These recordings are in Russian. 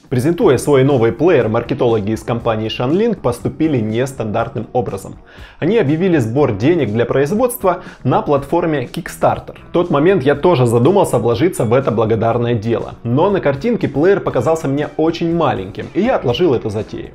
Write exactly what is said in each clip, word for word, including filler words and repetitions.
Презентуя свой новый плеер, маркетологи из компании Shanling поступили нестандартным образом. Они объявили сбор денег для производства на платформе Kickstarter. В тот момент я тоже задумался вложиться в это благодарное дело, но на картинке плеер показался мне очень маленьким, и я отложил эту затею.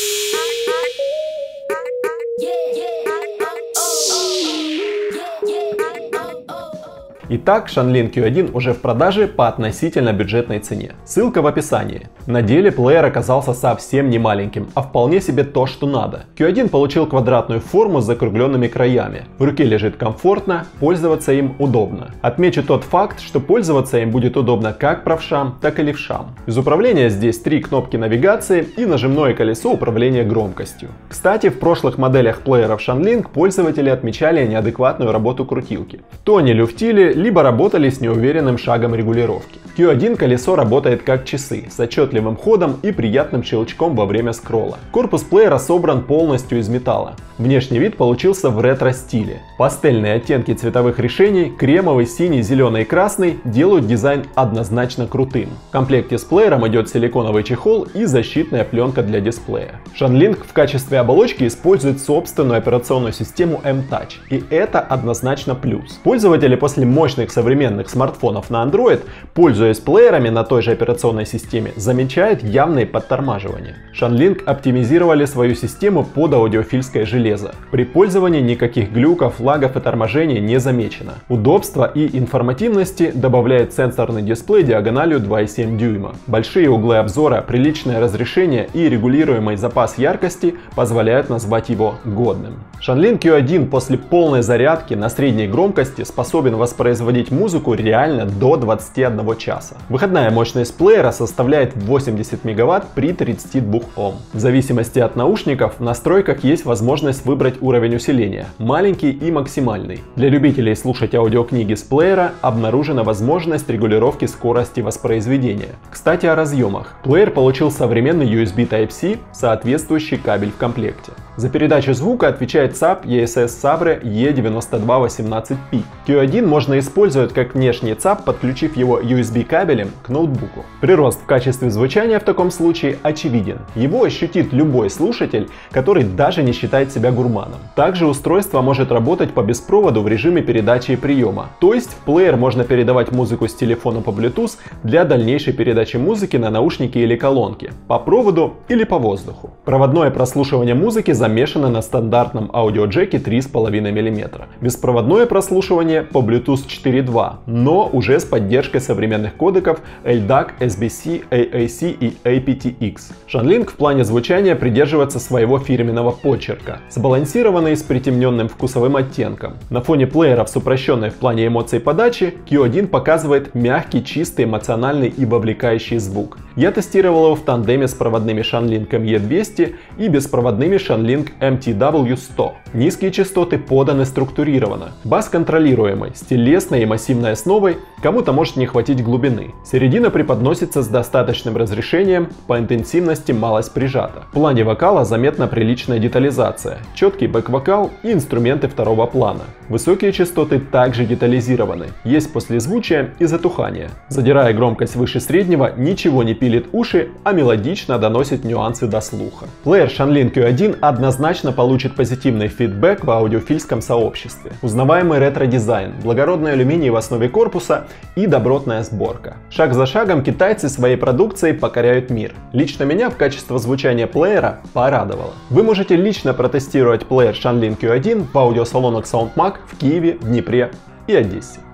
Итак, Shanling кью один уже в продаже по относительно бюджетной цене. Ссылка в описании. На деле плеер оказался совсем не маленьким, а вполне себе то, что надо. кью один получил квадратную форму с закругленными краями. В руке лежит комфортно, пользоваться им удобно. Отмечу тот факт, что пользоваться им будет удобно как правшам, так и левшам. Из управления здесь три кнопки навигации и нажимное колесо управления громкостью. Кстати, в прошлых моделях плееров Shanling пользователи отмечали неадекватную работу крутилки. То они люфтили, либо работали с неуверенным шагом регулировки. кью один колесо работает как часы, с отчетливым ходом и приятным щелчком во время скролла. Корпус плеера собран полностью из металла. Внешний вид получился в ретро-стиле. Пастельные оттенки цветовых решений, кремовый, синий, зеленый и красный, делают дизайн однозначно крутым. В комплекте с плеером идет силиконовый чехол и защитная пленка для дисплея. Shanling в качестве оболочки использует собственную операционную систему M-Touch, и это однозначно плюс. Пользователи после мощных современных смартфонов на Android, пользуясь плеерами на той же операционной системе, замечают явные подтормаживания. Shanling оптимизировали свою систему под аудиофильское железо. При пользовании никаких глюков, лагов и торможений не замечено. Удобства и информативности добавляет сенсорный дисплей диагональю два и семь дюйма. Большие углы обзора, приличное разрешение и регулируемый запас яркости позволяют назвать его годным. Shanling кью один после полной зарядки на средней громкости способен воспроизводить музыку реально до двадцати одного часа. Выходная мощность плеера составляет восемьдесят мегаватт при тридцати двух ом. В зависимости от наушников в настройках есть возможность выбрать уровень усиления – маленький и максимальный. Для любителей слушать аудиокниги с плеера обнаружена возможность регулировки скорости воспроизведения. Кстати, о разъемах. Плеер получил современный ю эс би Type-C, соответствующий кабель в комплекте. За передачу звука отвечает ЦАП и эс эс Sabre и девяносто два восемнадцать пи. кью один можно использовать как внешний ЦАП, подключив его ю эс би кабелем к ноутбуку. Прирост в качестве звучания в таком случае очевиден. Его ощутит любой слушатель, который даже не считает себя гурманом. Также устройство может работать по беспроводу в режиме передачи и приема. То есть в плеер можно передавать музыку с телефона по Bluetooth для дальнейшей передачи музыки на наушники или колонки, по проводу или по воздуху. Проводное прослушивание музыки замешано на стандартном аудиоджеке три и пять миллиметра. Беспроводное прослушивание по Bluetooth четыре точка два, но уже с поддержкой современных кодеков эл дак, эс би си, эй эй си и эй пи ти икс. Shanling в плане звучания придерживается своего фирменного почерка, сбалансированный с притемненным вкусовым оттенком. На фоне плееров с упрощенной в плане эмоций подачи, кью один показывает мягкий, чистый, эмоциональный и вовлекающий звук. Я тестировал его в тандеме с проводными Shanling эм и двести и беспроводными Shanling эм ти дабл ю сто. Низкие частоты поданы структурированно. Бас контролируемый, с телесной и массивной основой, кому-то может не хватить глубины. Середина преподносится с достаточным разрешением, по интенсивности малость прижата. В плане вокала заметна приличная детализация, четкий бэк-вокал и инструменты второго плана. Высокие частоты также детализированы, есть послезвучие и затухание. Задирая громкость выше среднего, ничего не пилит уши, а мелодично доносит нюансы до слуха. Плеер Shanling кью один однозначно получит позитивный фидбэк в аудиофильском сообществе. Узнаваемый ретро-дизайн, благородный алюминий в основе корпуса и добротная сборка. Шаг за шагом китайцы своей продукцией покоряют мир. Лично меня в качестве звучания плеера порадовало. Вы можете лично протестировать плеер Shanling кью один в аудиосалонах SoundMag в Киеве, Днепре и Одессе.